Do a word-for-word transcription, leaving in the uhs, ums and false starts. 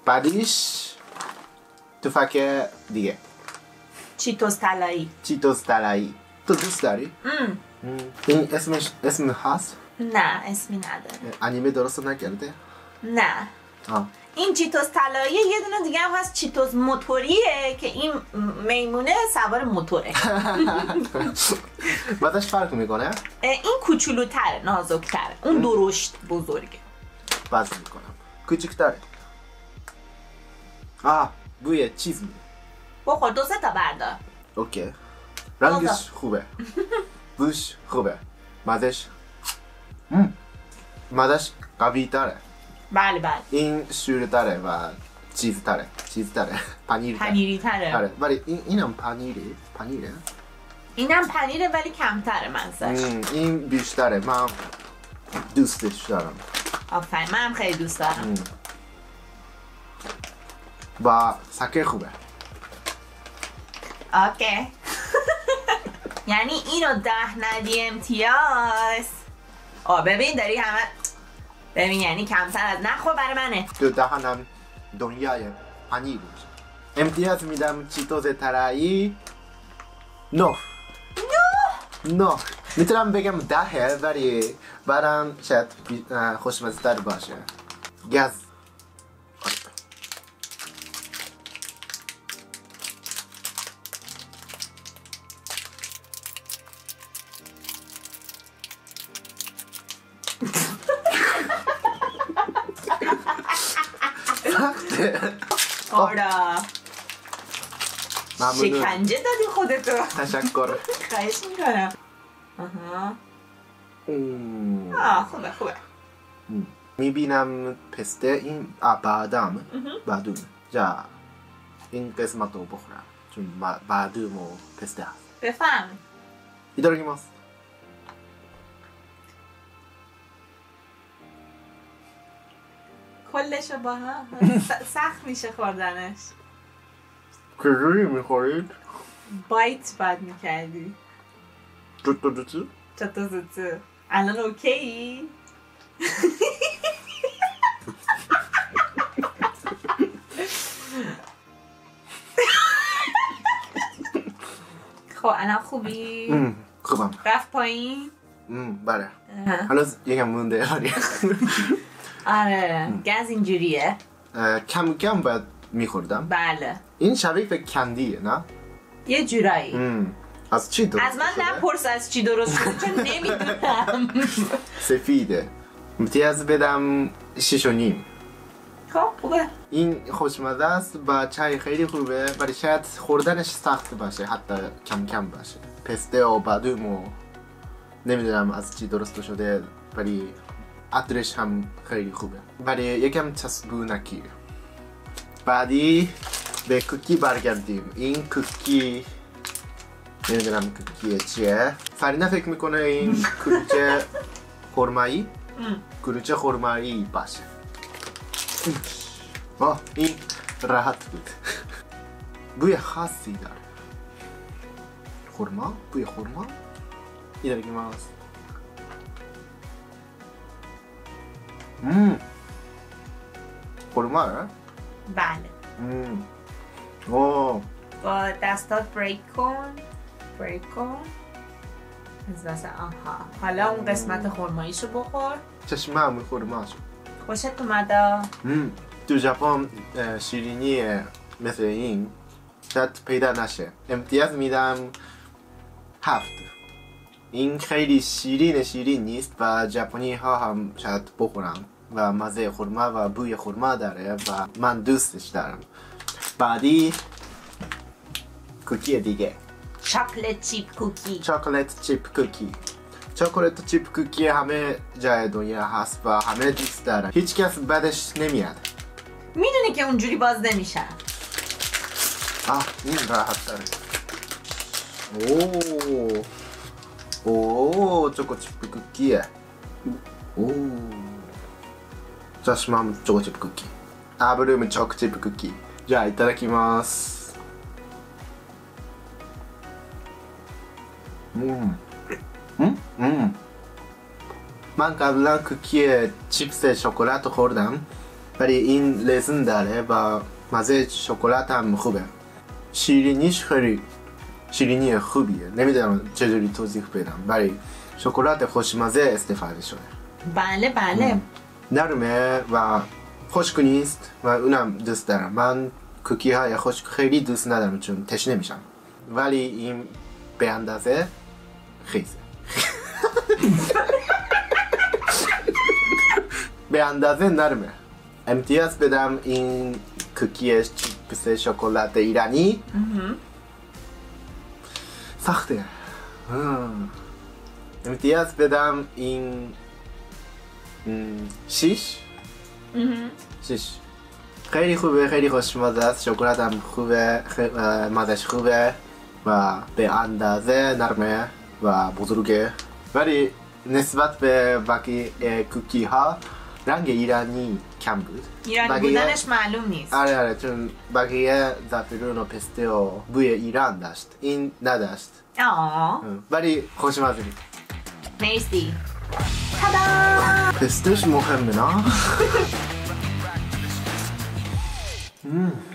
بعدیش تفک دیگه چیتوس طلایی. چیتوس طلایی. تو دوست داری؟ ام. این اسمش اسم هست؟ نه اسمی نداره. انیمه درست نکرده؟ نه. آه. این چیتوس طلایی یه دونه دیگه هم هست چیتوس موتوریه که این میمونه سوار موتوره. بعدش فرق میکنه؟ این کوچولوتره، نازکتره. اون درشت بزرگه. بس میکنم. کوچکتره. آه بوی چیز میده. بخور دو سه تا بردار. اوکی. رنگش خوبه. بوش خوبه. مزش مم. مزش قوی تره. بله بله. این شور تره و چیز تره. چیز تره. پنیر تره. پنیری تره. آره ولی این اینم پنیره. پنیره. اینم پنیره ولی کمتره منزش. این بیشتره. من دوستش دارم. آفرین من هم خیلی دوست دارم. با سکه خوبه. اوکی. یعنی اینو ده ندی امتیاز. آه ببین داری همه ببین یعنی کمتر از نخور برای منه. تو دهنم دنیای پنیر میشه. امتیاز میدم چیتوس طلایی نه. نه نه میتونم بگم دهه ولی بعدم شاید خوشمزه تر باشه. گز سخته. آره ممنون. شکنجه دادی خودتو. تشکر. خواهش میکنم. آها آه خوبه خوبه. میبینم پسته این بعدم بعدوم جا این قسمت رو بخورم چون بعدوم و پسته هست. بفهم. ایدارگیماس. کلشو با هم سخت میشه خوردنش. چجوری میخورید؟ بایت باید میکردی. جوتو جوتو؟ چطور زوتو الان اوکی؟ خب الان خوبی؟ خوبم. رفت پایین؟ بله هنوز یکم مونده. آره گز اینجوریه. کم کم باید میخوردم. بله این شبیه به کندیه نه؟ یه جورایی. از چی درست از من نپرس از چی درست شده چون نمیدونم. سفیده. امتیاز بدم شش و نیم. خب خوبه. این خوشمزه است با چای خیلی خوبه ولی شاید خوردنش سخت باشه حتی کم کم باشه. پسته و بادوم و نمیدونم از چی درست شده ولی عطرش هم خیلی خوبه ولی یکم چسبونکی. بعدی به کوکی برگردیم. این کوکی نمیدونم کوکی چیه. فرینا فکر میکنه این کلوچه خرمایی کلوچه خرمایی باشه. آه این راحت بود. بوی خاصی داره. خرما؟ بوی خرما؟ ایدارگیماس. مم خرما ها؟ بله. مم اوه با دستات بریک کن بریک کن از واسه آها. حالا اون قسمت خرماییشو بخور. چشمم خرما شد. خوشت اومده؟ تو ژاپن شیرینی مثل این شاید پیدا نشه. امتیاز میدم هفت. این خیلی شیرین شیرین نیست و ژاپنی ها هم شاید بخورم و مزه خرما و بوی خرما داره و من دوستش دارم. بعدی کوکی دیگه چاکلت چیپ کوکی. چاکلت چیپ کوکی. چاکلت چیپ کوکی همه جای دنیا هست و همه دوست دارن. هیچ کس بدش نمیاد. میدونی که اونجوری باز نمیشن. آه این راحت داره. اوه اوه چوکو چیپ کوکیه. اوه چشمم چوکو چیپ کوکی. ابروم چوکو چیپ کوکی.じゃあいただきます。うんうんうんمن قبلا کوکی چیپس شکلات خوردم ولی این لازم داره و مزه شکلات هم خوبه. شیرینیش خیلی شیرینی خوبیه. نمیدونم چجوری توضیح بدم ولی شکلات خوشمزه استفاده شده. بله بله. نرمه و خشک نیست و اونم دوست دارم. من کوکی های خشک خیلی دوست ندارم چون تشنه میشم. ولی این به اندازه خیزه. به اندازه نرمه. امتیاز بدم این کوکی چیپس شکلات ایرانی سخته. امتیاز بدم این شیش شیش. خیلی خوبه، خیلی خوشمزه است. شکلات هم خوبه، مزهش خوبه و به اندازه نرمه و بزرگه. ولی نسبت به باقی کوکی ها رنگ ایرانی کم بود. ایرانی بودنش معلوم نیست. آره آره چون بقیه زعفرون و پسته و بوی ایران داشت، این نداشت. آه ولی خوشمزه بود. مرسی. تادا! پستش مهمه نه؟